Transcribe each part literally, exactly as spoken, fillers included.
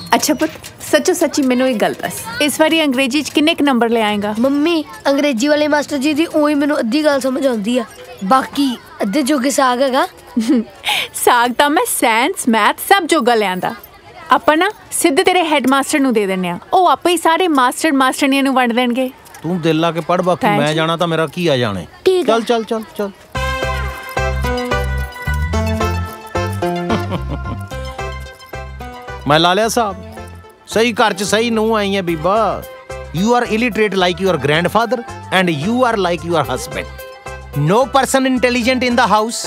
अच्छा पुत, सच्चो सच्ची मैनू एक गल दस, इस बारी अंग्रेजी च किन्ने क नंबर ले आएगा? मम्मी अंग्रेजी वाले मास्टर जी दी उही मैनू अद्धी गल समझ आउंदी आ, बाकी अद्धे जोगे साग हैगा। साग तां मैं साइंस मैथ सब जोगा ले आंदा। ਆਪਾਂ ना सिद्धे तेरे हैडमास्टर नू दे देने आ, ओ आपे ही सारे मास्टर मास्टरनियां नू वंड देणगे। तू दिल ला के पढ़, बाकी मैं जाना तो मेरा की आ जाने। चल चल चल चल। मैं ला लिया साहब, सही घर च सही नूं आई है बीबा। You are illiterate like your grandfather and you are like your husband. No person intelligent in the house.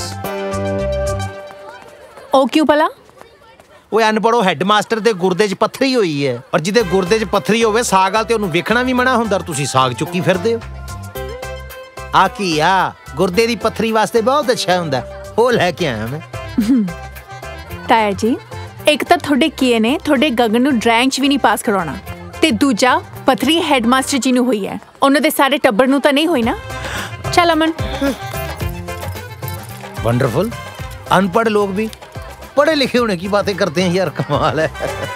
ओ क्यों भला? वो अनपढ़ो हैडमास्टर दे गुरदे च पत्थरी हुई है, और जिदे गुरदे च पत्थरी होवे साग वाल ते ओनू वेखना भी मना हुंदा, तुसी साग चुक्की फिरदे हो। आ की आ गुरदे दी पत्थरी वास्ते बहुत अच्छा हुंदा, ओ लेके आया मैं। ताया जी, एक तो थोड़े किए ने थोड़े गगन नू ड्राइंग च भी नहीं पास करवाना, ते दूजा पत्थरी हैडमास्टर जी नू हुई है, उन्हां दे सारे टब्बर नू तां नहीं हुई ना। चल अमन। वंडरफुल, अनपढ़ लोग भी पढ़े लिखे होने की बातें करते हैं यार, कमाल है।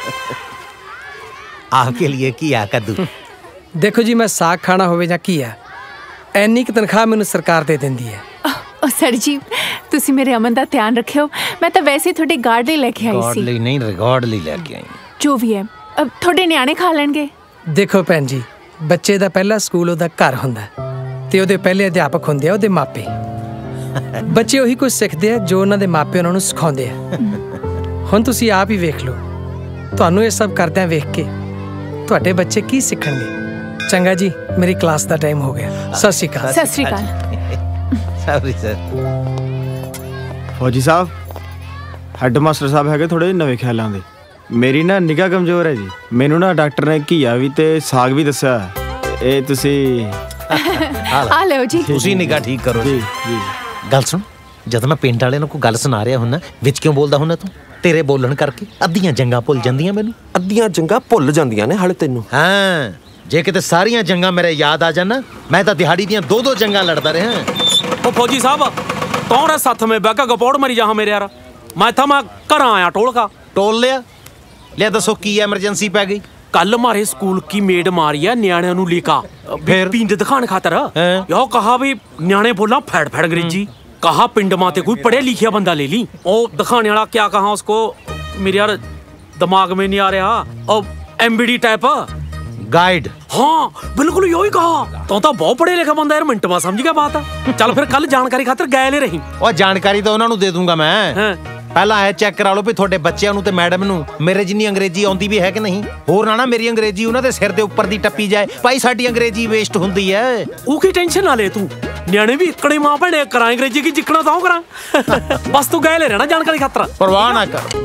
आपके लिए किया कद्दू। देखो जी, मैं साग खाना होवे जां किया, एनी की तनख्वाह मैनू सरकार दे देंदी है। ओ सर जी, तुसी मेरे अमन दा ध्यान रखियो, मैं तो वैसे थोड़े गार्ड ले लेके आई सी। गार्ड ले नहीं, रिकॉर्ड ले लेके आई। जो भी है, अब थोड़े न्याणे खा लेंगे। देखो भैन जी, बच्चे दा पहला स्कूल ओदा घर हुंदा ते ओदे पहले अध्यापक हुंदे आ ओदे मापे। बच्चे ਉਹੀ ਕੁਝ ਸਿੱਖਦੇ ਆ ਜੋ ਉਹਨਾਂ ਦੇ ਮਾਪੇ ਉਹਨਾਂ ਨੂੰ ਸਿਖਾਉਂਦੇ ਆ। ਹੁਣ ਤੁਸੀਂ ਆਪ ਹੀ ਵੇਖ ਲਓ, ਤੁਹਾਨੂੰ ਇਹ ਸਭ ਕਰਦਿਆਂ ਵੇਖ ਕੇ ਤੁਹਾਡੇ ਬੱਚੇ ਕੀ ਸਿੱਖਣਗੇ। ਚੰਗਾ ਜੀ, ਮੇਰੀ ਕਲਾਸ ਦਾ ਟਾਈਮ ਹੋ ਗਿਆ। ਸਤਿ ਸ਼੍ਰੀ ਅਕਾਲ। ਸਤਿ ਸ਼੍ਰੀ ਅਕਾਲ। Sorry sir. फौजी साहब, हैडमास्टर साहब है थोड़े नवे ख्यालों के। मेरी ना निगाह कमजोर है जी, मैनू ना डॉक्टर ने घीया भी ते साग भी दस्या। ए तुसी आ लो जी, तुसी निगाह ठीक करो जी। जी गल सुन, जद मैं पिंड वाले कोई गल सुना रहा हुन्ना, विच क्यों बोलदा हुन्ना तू? तेरे बोलन करके अद्धियां जंगां भुल जांदियां मैनू। अद्धियां जंगां भुल जांदियां ने हाले तैनू? हाँ, जे किते सारियां जंगां मेरे याद आ जान, मैं तां दिहाड़ी दियां दो दो जंगां लड़दा रहा। ओ फौजी साहब, कौन है साथ में बैठा गपोड़ मरी जा मेरे यार? मैं था मैं घर आया टोल का। टोल लिया? लिया दसो की एमरजेंसी पै गई? कल हमारे स्कूल की मेड मारी है न्याणे नू लेका, फिर पिंड दिखाने खातर यो कहा भी न्याणे बोला फैड़ फैड़ अंग्रेजी, कहा पिंड माते कोई पढ़े लिखिया बंदा ले ली। ओ दिखाने वाला क्या कहा उसको, मेरे यार दिमाग में नहीं आ रहा। ओ एमबीडी टाइप गाइड। हाँ बिल्कुल यही कहा। तो तो बहुत पढ़े लिखा बंदा यार, मिनट में समझ गया बात। चल फिर कल जानकारी खातर गए ले रही। और जानकारी तो उन्होंने दे दूंगा मैं। पहला है चेक करा लो भी थोड़े बच्चों नू ते मैडम नू मेरे जिन्नी अंग्रेजी आउंदी भी है कि नहीं। होर ना ना मेरी अंग्रेजी उन्हां दे सिर दे उपर दी टप्पी जाए, भाई साडी अंग्रेजी वेस्ट हुंदी है। ऊ की टेंशन ना ले तू, न्याणे भी इकड़ी मां भैणे करा अंग्रेजी की जिकना तां करा। बस तू गए ले रहना जानकारी खातर, परवाह ना कर।